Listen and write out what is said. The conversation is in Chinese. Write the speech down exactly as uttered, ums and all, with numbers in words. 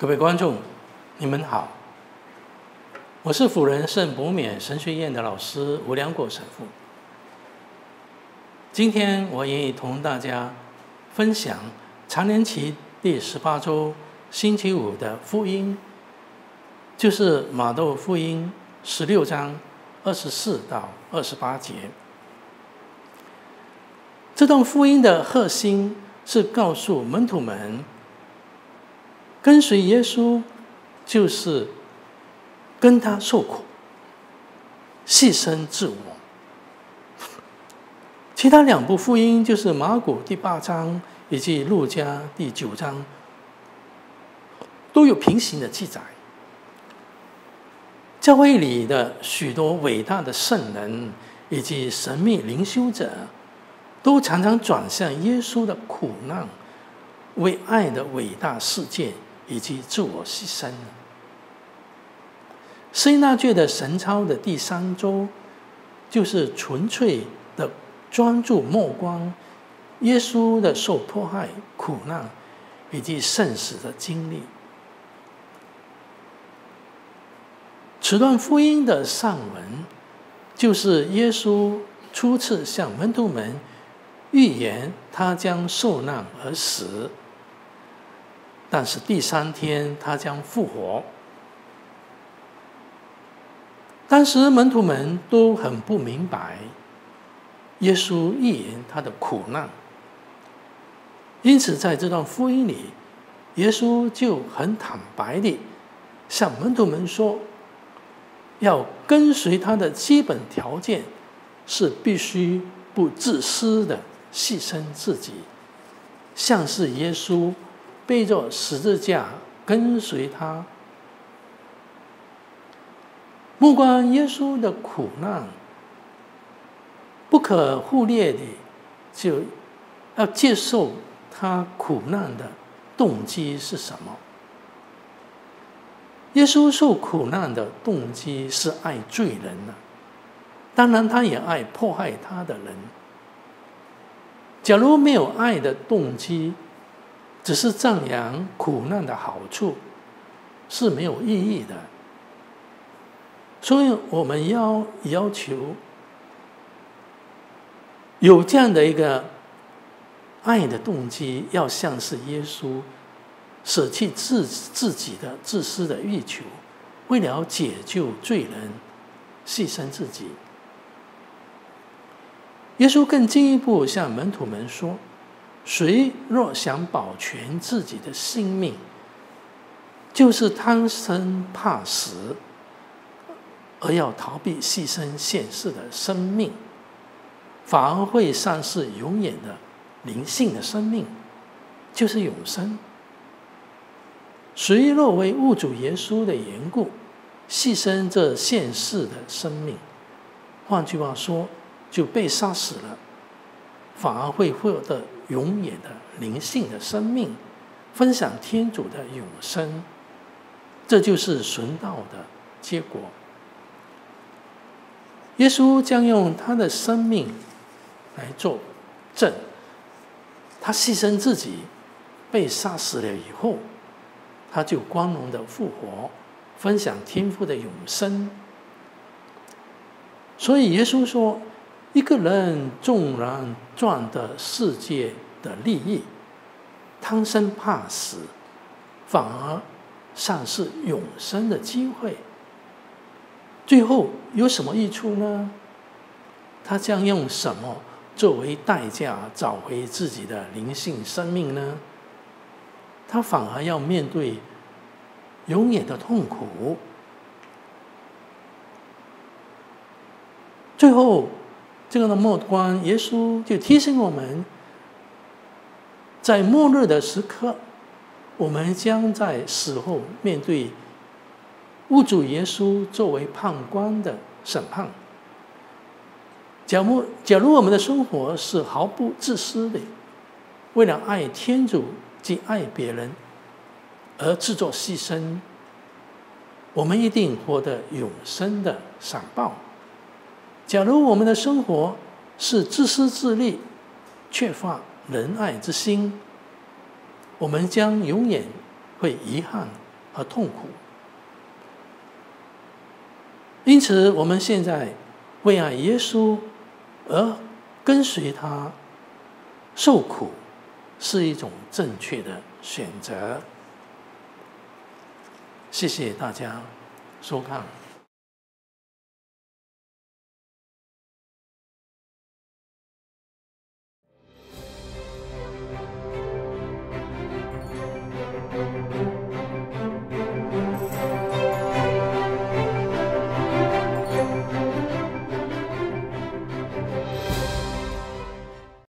各位观众，你们好，我是辅仁圣博勉神学院的老师吴良果神父。今天我愿意同大家分享常年期第十八周星期五的福音，就是马窦福音十六章二十四到二十八节。这段福音的核心是告诉门徒们，跟随耶稣就是跟他受苦，牺牲自我。其他两部福音就是马可第八章以及路加第九章，都有平行的记载。教会里的许多伟大的圣人以及神秘灵修者，都常常转向耶稣的苦难，为爱的伟大事件以及自我牺牲。圣纳爵的神操的第三周，就是纯粹的专注目光耶稣的受迫害、苦难以及圣死的经历。此段福音的上文，就是耶稣初次向门徒们预言他将受难而死，但是第三天他将复活。当时门徒们都很不明白耶稣预言他的苦难，因此在这段福音里，耶稣就很坦白地向门徒们说，要跟随他的基本条件是必须不自私的牺牲自己，像是耶稣背着十字架跟随他。不光耶稣的苦难，不可忽略的就要接受他苦难的动机是什么。耶稣受苦难的动机是爱罪人啊，当然他也爱迫害他的人。假如没有爱的动机，只是赞扬苦难的好处，是没有意义的。所以我们要要求有这样的一个爱的动机，要像是耶稣舍弃自自己的自私的欲求，为了解救罪人牺牲自己。耶稣更进一步向门徒们说，谁若想保全自己的性命，就是贪生怕死，而要逃避牺牲现世的生命，反而会丧失永远的灵性的生命，就是永生。谁若为物主耶稣的缘故牺牲这现世的生命，换句话说，就被杀死了，反而会获得永远的灵性的生命，分享天主的永生。这就是顺道的结果。耶稣将用他的生命来做证，他牺牲自己，被杀死了以后，他就光荣的复活，分享天父的永生。所以耶稣说，一个人纵然赚得世界的利益，贪生怕死，反而丧失永生的机会，最后有什么益处呢？他将用什么作为代价找回自己的灵性生命呢？他反而要面对永远的痛苦。最后这个的末端，耶稣就提醒我们，在末日的时刻，我们将在死后面对物主耶稣作为判官的审判。假如假如我们的生活是毫不自私的，为了爱天主及爱别人而自作牺牲，我们一定获得永生的赏报。假如我们的生活是自私自利，缺乏仁爱之心，我们将永远会遗憾和痛苦。因此，我们现在为爱耶稣而跟随他受苦，是一种正确的选择。谢谢大家收看。